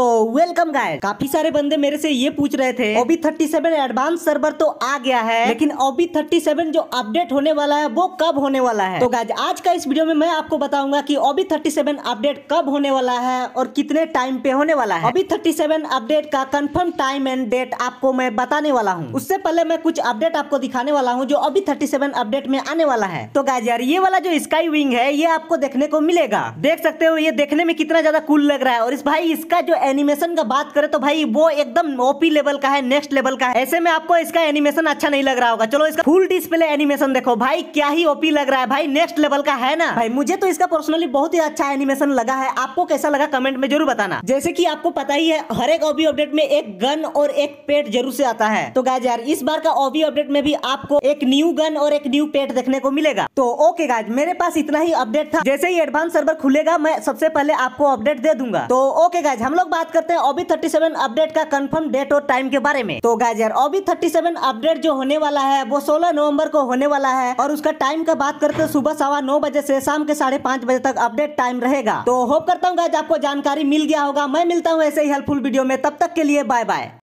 तो welcome guys. काफी सारे बंदे मेरे से ये पूछ रहे थे OB37 एडवांस सर्वर तो आ गया है, लेकिन OB37 जो अपडेट होने वाला है वो कब होने वाला है। तो गाइस आज का इस वीडियो में मैं आपको बताऊंगा कि OB37 अपडेट कब होने वाला है और कितने टाइम पे होने वाला है। OB37 अपडेट का कंफर्म टाइम एंड डेट आपको मैं बताने वाला हूँ। उससे पहले मैं कुछ अपडेट आपको दिखाने वाला हूँ जो OB37 अपडेट में आने वाला है। तो गाइस यार ये वाला जो स्काई विंग है ये आपको देखने को मिलेगा, देख सकते हो ये देखने में कितना ज्यादा कूल लग रहा है। और इस भाई इसका जो एनिमेशन का बात करें तो भाई वो एकदम ओपी लेवल का है, नेक्स्ट लेवल का है। ऐसे में आपको इसका एनिमेशन अच्छा नहीं लग रहा होगा, चलो इसका फुल डिस्प्ले एनिमेशन देखो भाई, क्या ही ओपी लग रहा है भाई, नेक्स्ट लेवल का है ना भाई। मुझे तो इसका पर्सनली बहुत ही अच्छा एनिमेशन लगा है, आपको कैसा लगा कमेंट में जरूर बताना। जैसे कि आपको पता ही है हर एक ओबी अपडेट में एक गन और एक पेट जरूर से आता है। तो गाइस यार इस बार का ओबी अपडेट में भी आपको एक न्यू गन और एक न्यू पेट देखने को मिलेगा। तो ओके गाइस मेरे पास इतना ही अपडेट था, जैसे ही एडवांस सर्वर खुलेगा मैं सबसे पहले आपको अपडेट दे दूंगा। तो ओके गाइस हम लोग बात करते हैं OB37 अपडेट का कंफर्म डेट और टाइम के बारे में। तो गाइस यार OB37 अपडेट जो होने वाला है वो 16 नवंबर को होने वाला है और उसका टाइम का बात करते हैं सुबह 9:15 बजे से शाम के 5:30 बजे तक अपडेट टाइम रहेगा। तो होप करता हूँ गाइस आपको जानकारी मिल गया होगा। मैं मिलता हूँ ऐसे ही हेल्पफुल वीडियो में, तब तक के लिए बाय बाय।